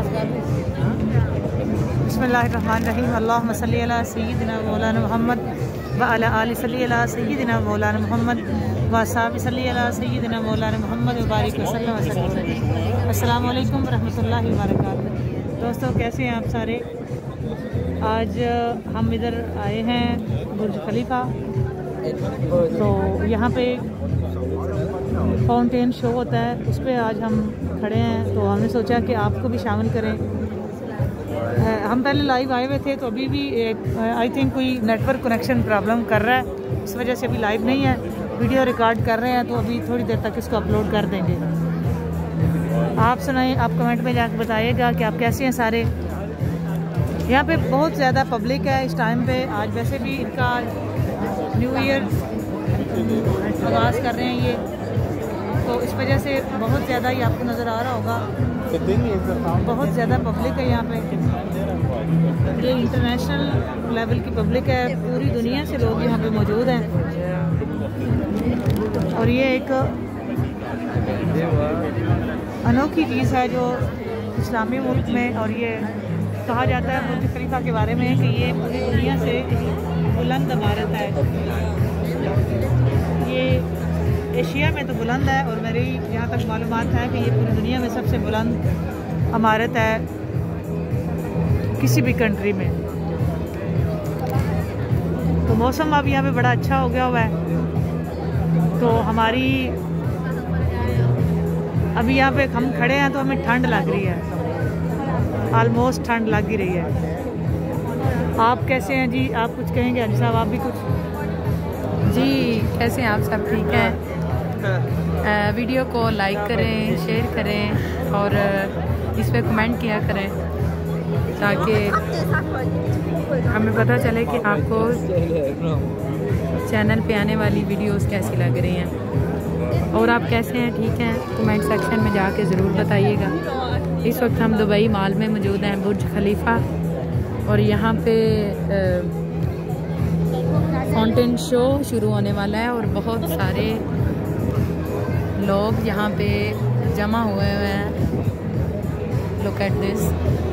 बिस्मिल्लाहिर्रहमानिर्रहीम। अल्लाहुम्मा सल्ली अला सय्यिदिना मौलाना मुहम्मद व अला आलि सल्ली अला सय्यिदिना मौलाना मुहम्मद व असहाबि सल्ली अला सय्यिदिना मौलाना मुहम्मद व बारिक वसल्लम वसल्लम। अस्सलामु अलैकुम रहमतुल्लाहि व बरकातहू। दोस्तों, कैसे हैं आप सारे? आज हम इधर आए हैं बुर्ज खलीफा। तो यहाँ पे फाउंटेन शो होता है, उस पर आज हम खड़े हैं। तो हमने सोचा कि आपको भी शामिल करें। हम पहले लाइव आए हुए थे, तो अभी भी आई थिंक कोई नेटवर्क कनेक्शन प्रॉब्लम कर रहा है, इस वजह से अभी लाइव नहीं है। वीडियो रिकॉर्ड कर रहे हैं, तो अभी थोड़ी देर तक इसको अपलोड कर देंगे। आप सुनाएं, आप कमेंट में जाकर बताइएगा कि आप कैसे हैं सारे। यहाँ पे बहुत ज़्यादा पब्लिक है इस टाइम पे। आज वैसे भी इनका न्यू ईयर आगाज़ कर रहे हैं ये, तो इस वजह से बहुत ज़्यादा ही आपको नज़र आ रहा होगा, बहुत ज़्यादा पब्लिक है यहाँ पे। ये इंटरनेशनल लेवल की पब्लिक है, पूरी दुनिया से लोग यहाँ पे मौजूद हैं। और ये एक अनोखी चीज़ है जो इस्लामी मुल्क में, और ये कहा जाता है बुर्ज खलीफा के बारे में कि ये पूरी दुनिया से बुलंद इमारत है। ये एशिया में तो बुलंद है, और मेरी जहाँ तक मालूमात है कि ये पूरी दुनिया में सबसे बुलंद इमारत है किसी भी कंट्री में। तो मौसम अब यहाँ पे बड़ा अच्छा हो गया हुआ है, तो हमारी अभी यहाँ पे हम खड़े हैं तो हमें ठंड लग रही है, ऑलमोस्ट ठंड लग ही रही है। आप कैसे हैं जी? आप कुछ कहेंगे हाजी साहब? आप भी कुछ? जी, कैसे हैं आप? सब ठीक हैं? वीडियो को लाइक करें, शेयर करें और इस पर कमेंट किया करें, ताकि हमें पता चले कि आपको चैनल पे आने वाली वीडियोस कैसी लग रही हैं। और आप कैसे हैं? ठीक हैं? कमेंट सेक्शन में जाके ज़रूर बताइएगा। इस वक्त हम दुबई मॉल में मौजूद हैं, बुर्ज खलीफा, और यहाँ पे फाउंटेन शो शुरू होने वाला है और बहुत सारे लोग यहाँ पे जमा हुए हैं। Look at this.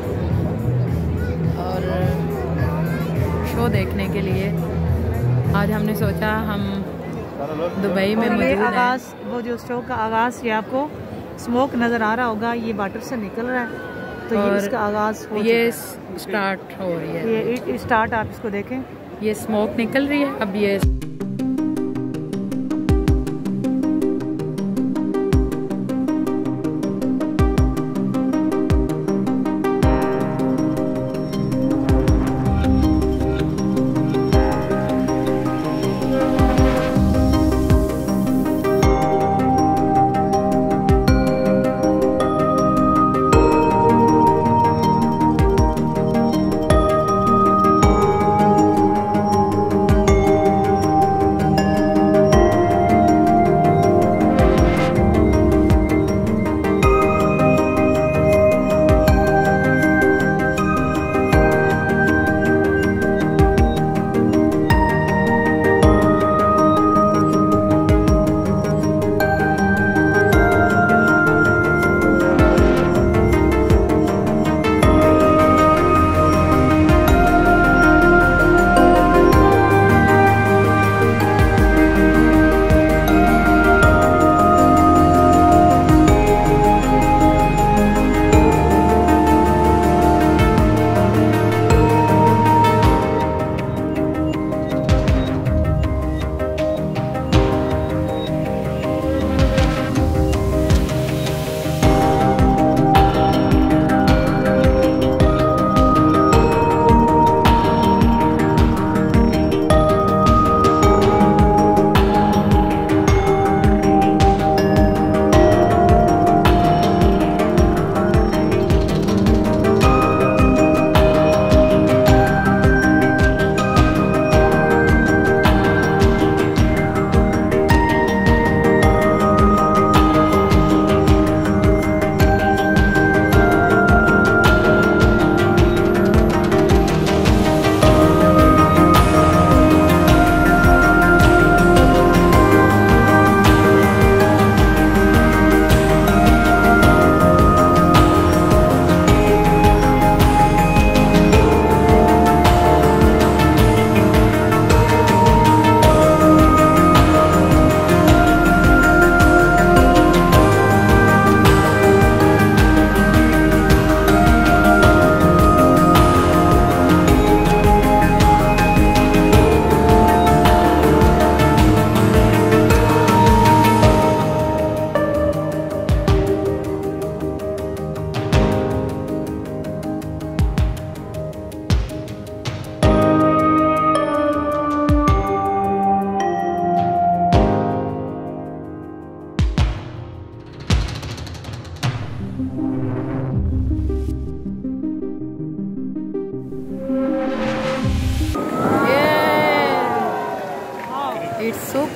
और शो देखने के लिए आज हमने सोचा हम दुबई में मौजूद हैं। वो जो शो का आगाज़, ये आपको स्मोक नज़र आ रहा होगा, ये वाटर से निकल रहा है, तो ये इसका आगाज़ ये स्टार्ट हो रही है। ये स्टार्ट, आप इसको देखें, ये स्मोक निकल रही है। अब ये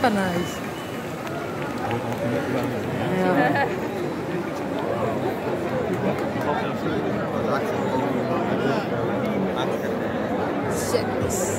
super nice. Yeah. Check this.